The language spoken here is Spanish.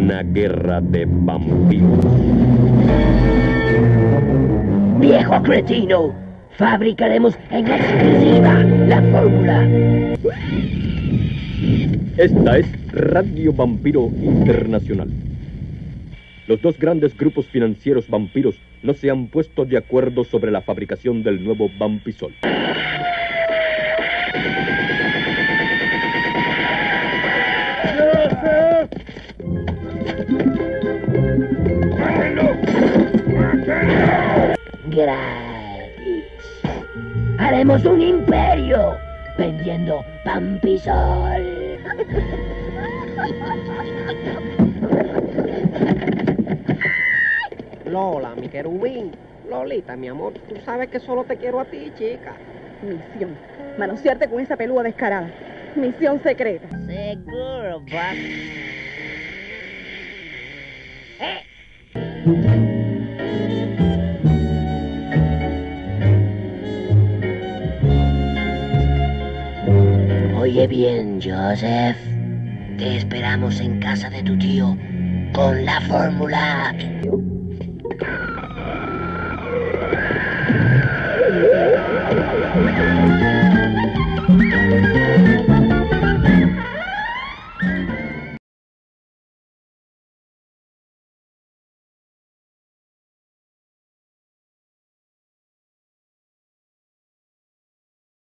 una guerra de vampiros. ¡Viejo cretino! Fabricaremos en exclusiva la fórmula. Esta es Radio Vampiro Internacional. Los dos grandes grupos financieros vampiros no se han puesto de acuerdo sobre la fabricación del nuevo Vampisol. Gratis. Haremos un imperio vendiendo Vampisol. Lola, mi querubín. Lolita, mi amor, tú sabes que solo te quiero a ti, chica. Misión. Manosearte con esa pelúa descarada. Misión secreta. Seguro, papi. Oye bien, Joseph. Te esperamos en casa de tu tío con la fórmula.